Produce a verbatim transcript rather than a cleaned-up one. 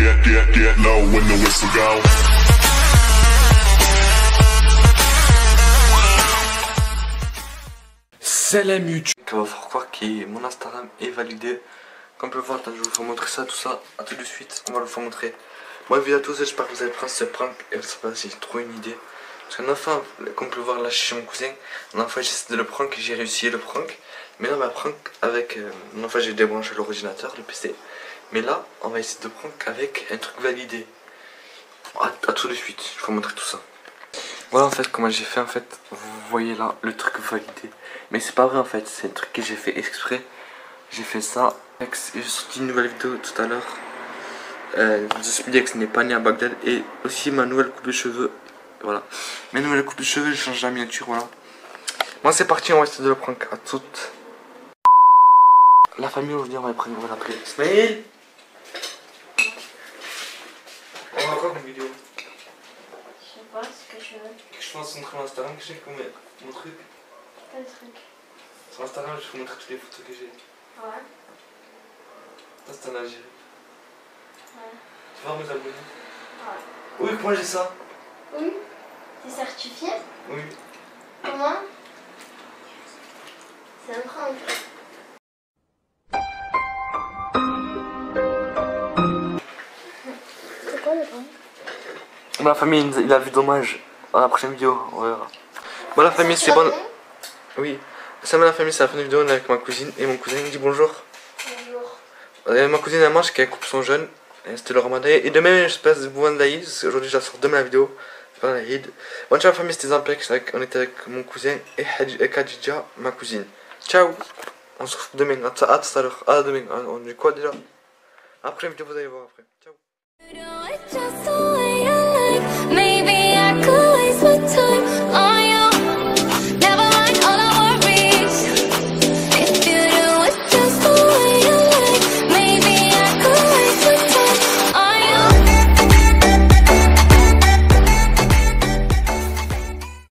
get, get, get low when the whistle go. Salam YouTube. On va faire croire que mon Instagram est validé. Comme on peut voir, je vais vous faire montrer ça, tout ça. A tout de suite, on va le faire montrer. Moi, vidéo à tous, j'espère que vous allez prendre ce prank. Et je sais pas si j'ai trop une idée. Parce qu'un enfant, comme on peut voir là chez mon cousin, un enfant j'essaie de le prank et j'ai réussi le prank. Mais là, on va prank avec. Euh, mon enfant, j'ai débranché l'ordinateur, le P C. Mais là, on va essayer de prank avec un truc validé. A, à tout de suite, je vais vous montrer tout ça. Voilà en fait comment j'ai fait en fait, vous voyez là le truc validé. Mais c'est pas vrai en fait, c'est un truc que j'ai fait exprès. J'ai fait ça, j'ai sorti une nouvelle vidéo tout à l'heure. Euh, Speedex n'est pas né à Bagdad et aussi ma nouvelle coupe de cheveux. Voilà, ma nouvelle coupe de cheveux, je change la miniature, voilà. Moi c'est parti, on va essayer de le prank à toutes. La famille aujourd'hui on va prendre, on va l'appeler Ismaël. On va encore une vidéo. Je sais pas ce que je veux. Je pense montrer mon Instagram, que j'ai comme mon truc. Quel truc? Sur Instagram, je vais vous montrer toutes les photos que j'ai. Ouais. Ça, c'est en Algérie. Ouais. Tu vas voir mes abonnés? Ouais. Oui, moi j'ai ça. Oui. T'es certifié? Oui. Comment? C'est un prank. C'est quoi le prank? Ma famille, il a vu dommage. Dans la prochaine vidéo, on verra. Bon, la famille, c'est bon. Oui. Ça, la famille, c'est la fin de vidéo. On est avec ma cousine et mon cousin. Il me dit bonjour. Bonjour. Euh, ma cousine, elle mange qu'elle coupe son jeûne. C'était le ramadan. Et demain, je passe Bouvan d'Aïd. Aujourd'hui, je la sors demain la vidéo. C'est pas l'Aïd. Bon, ciao, la famille, c'était Zampek. On était avec mon cousin et Khadija, ma cousine. Ciao. On se retrouve demain. À tout à l'heure. À demain. On dit quoi déjà? Après la vidéo, vous allez voir après. Ciao.